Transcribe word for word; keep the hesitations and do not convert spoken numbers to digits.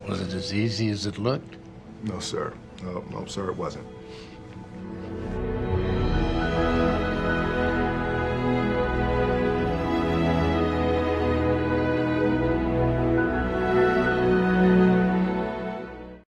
Was it as easy as it looked? No, sir. No, no, sir, it wasn't.